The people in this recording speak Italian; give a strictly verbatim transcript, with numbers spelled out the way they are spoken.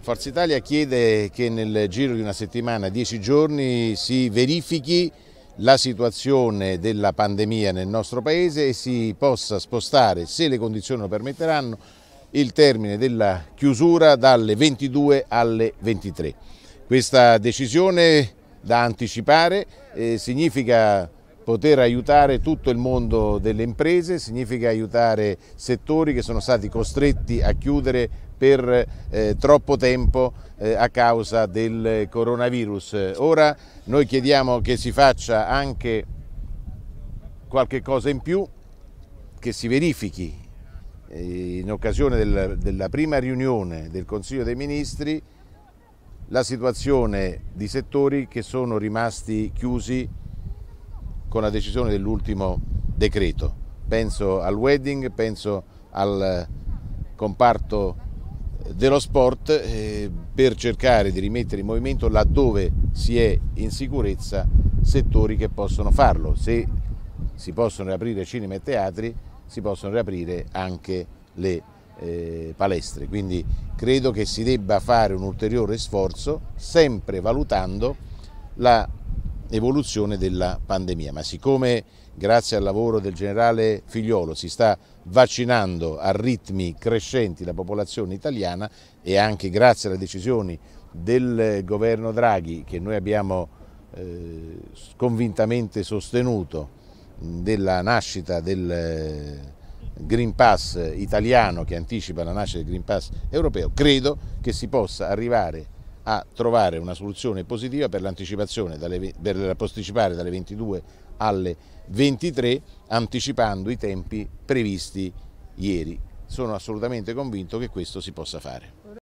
Forza Italia chiede che nel giro di una settimana, dieci giorni, si verifichi la situazione della pandemia nel nostro Paese e si possa spostare, se le condizioni lo permetteranno, il termine della chiusura dalle ventidue alle ventitré. Questa decisione da anticipare eh, significa poter aiutare tutto il mondo delle imprese, significa aiutare settori che sono stati costretti a chiudere per eh, troppo tempo eh, a causa del coronavirus. Ora noi chiediamo che si faccia anche qualche cosa in più, che si verifichi eh, in occasione del, della prima riunione del Consiglio dei Ministri la situazione di settori che sono rimasti chiusi con la decisione dell'ultimo decreto. Penso al wedding, penso al comparto dello sport, eh, per cercare di rimettere in movimento, laddove si è in sicurezza, settori che possono farlo. Se si possono riaprire cinema e teatri, si possono riaprire anche le eh, palestre. Quindi credo che si debba fare un ulteriore sforzo, sempre valutando la evoluzione della pandemia, ma siccome grazie al lavoro del generale Figliuolo si sta vaccinando a ritmi crescenti la popolazione italiana e anche grazie alle decisioni del governo Draghi, che noi abbiamo eh, convintamente sostenuto, della nascita del Green Pass italiano che anticipa la nascita del Green Pass europeo, credo che si possa arrivare a trovare una soluzione positiva per l'anticipazione, per posticipare dalle ventidue alle ventitré, anticipando i tempi previsti ieri. Sono assolutamente convinto che questo si possa fare.